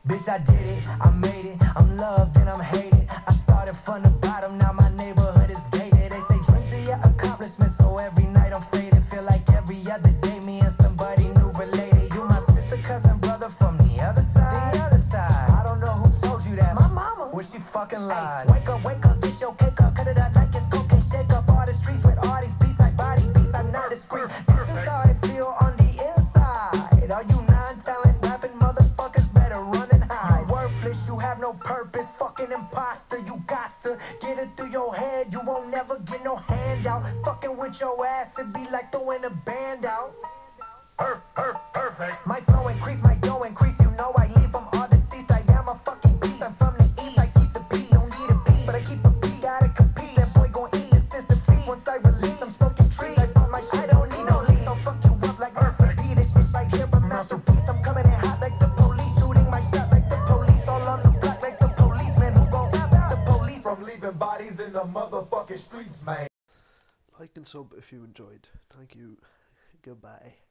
Bitch, I did it, I made it, I'm loved and I'm hated. I started from the bottom, now my neighborhood is gated. They say dreams are your accomplishments, so every night I'm faded. Feel like every other day me and somebody new related. You my sister, cousin, brother from the other side. The other side, I don't know who told you that. My mama, well she fucking lied. Hey, wake up, get your cake up, cut it up like it's cocaine. Shake up all the streets with all these beats like body beats. I'm not discreet. This is how I feel on the inside. Are you non-talent rapping motherfuckers better run and hide? You worthless, you have no purpose, fucking imposter. You got to get it through your head, you won't never get no handout. Fucking with your ass, it be like throwing a band out. Perfect. My flow increase, my dough increase. You know I leave from all deceased. I am a fucking beast. I'm from the east. I keep the peace. Don't need a beat, but I keep a beat. Gotta compete. That boy gon' eat his sister feet. Once I release, I'm smoking trees. I bought my shit. I don't need no lease. I'll fuck you up like Mr. B. This shit right here, a masterpiece. I'm coming in hot like the police. Shooting my shot like the police. All on the block like the policeman. Who gon' stop the police from leaving bodies in the motherfucking streets, man? Like and sub if you enjoyed. Thank you. Goodbye.